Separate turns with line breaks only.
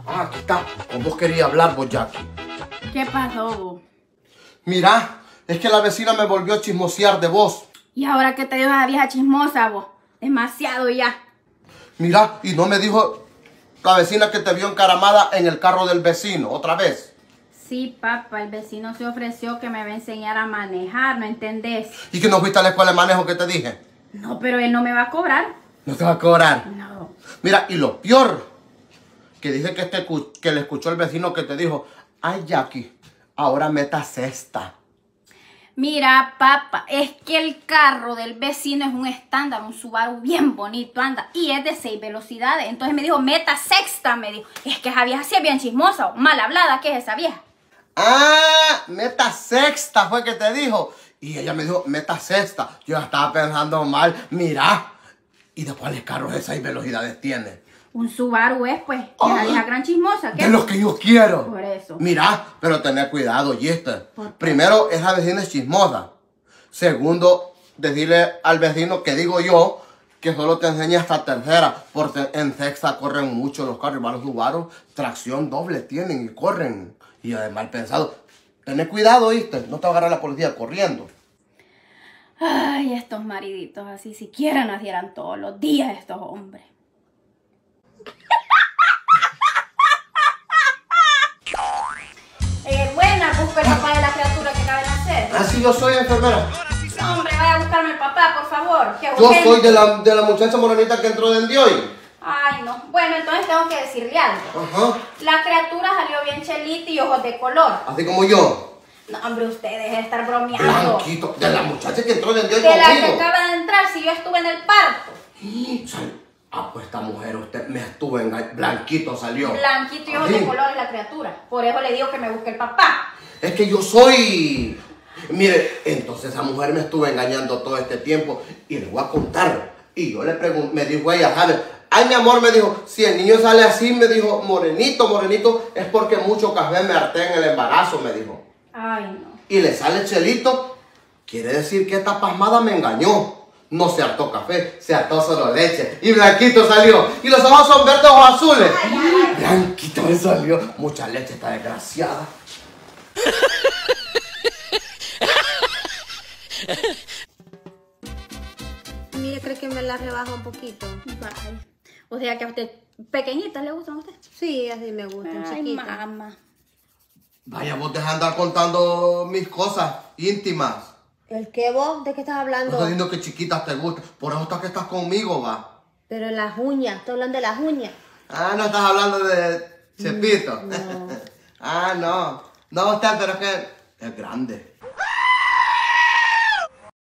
Ah, aquí está. Con vos quería hablar, vos, Jackie.
¿Qué pasó, vos?
Mira, es que la vecina me volvió a chismosear de vos.
¿Y ahora qué te dijo la vieja chismosa, vos? Demasiado ya.
Mira, y no me dijo la vecina que te vio encaramada en el carro del vecino, otra vez.
Sí, papá, el vecino se ofreció que me va a enseñar a manejar, ¿no entendés?
¿Y que no fuiste a la escuela de manejo que te dije?
No, pero él no me va a cobrar.
No te va a cobrar.
No.
Mira, y lo peor, que dice que le escuchó el vecino que te dijo, ay, Jackie, ahora meta cesta.
Mira, papá, es que el carro del vecino es un estándar, un Subaru bien bonito, anda, y es de 6 velocidades. Entonces me dijo, meta sexta, me dijo. Es que esa vieja sí es bien chismosa o mal hablada, ¿qué es esa vieja?
Ah, meta sexta fue que te dijo. Y ella me dijo, meta sexta. Yo ya estaba pensando mal, mira. ¿Y de cuáles carros de 6 velocidades tiene?
Un Subaru es, pues, que la vieja gran chismosa, ¿qué?
De los que yo quiero.
Por eso.
Mira, pero tener cuidado, ¿oíste?
¿Por qué?
Primero, esa vecina es chismosa. Segundo, decirle al vecino que digo yo que solo te enseña hasta tercera, porque en sexta corren mucho los carros, los Subaru, tracción doble tienen y corren. Y además pensado, tener cuidado, ¿oíste? No te va a agarrar la policía corriendo.
Ay, estos mariditos así siquiera nacieran todos los días estos hombres. Buena, busca el papá de la criatura que acaba de nacer.
Ah, sí, yo soy enfermera.
No, hombre, vaya a buscarme el papá, por favor.
Yo soy de la muchacha morenita que entró de hoy.
Ay, no. Bueno, entonces tengo que decirle algo.
Ajá.
La criatura salió bien chelita y ojos de color.
Así como yo.
No, hombre, usted deje de estar bromeando.
Blanquito. De la muchacha que entró de hoy
De la que
conmigo.
acaba de entrar, si yo estuve en el parto.
Ah, pues esta mujer, usted me estuvo engañando. Blanquito salió.
Blanquito y ojos de color es la criatura. Por eso le digo que me busque el papá.
Es que yo soy... Mire, entonces esa mujer me estuvo engañando todo este tiempo y le voy a contar. Y yo le pregunté, me dijo ella, ¿sabes? Ay, mi amor, me dijo, si el niño sale así, me dijo, morenito, morenito, es porque mucho café me harté en el embarazo, me dijo.
Ay, no.
Y le sale chelito, quiere decir que esta pasmada me engañó. No se hartó café, se hartó solo leche. Y Blanquito salió. Y los ojos son verdes o azules.
Ay.
Blanquito me salió. Mucha leche, esta desgraciada.
Mire, cree que me la rebaja un poquito.
Ay. O sea que a usted, pequeñitas le gustan a usted.
Sí, así me gustan,
Ay,
chiquitas.
mamá.
Vaya, vos deja de andar contando mis cosas íntimas.
¿El qué vos? ¿De qué estás
No
hablando?
estás diciendo que chiquitas te gustan. Por eso estás que estás conmigo, va.
Pero las uñas, estoy hablando de las uñas.
Ah, no estás hablando de Chepito.
No.
Ah, no. No, usted, pero es que es grande.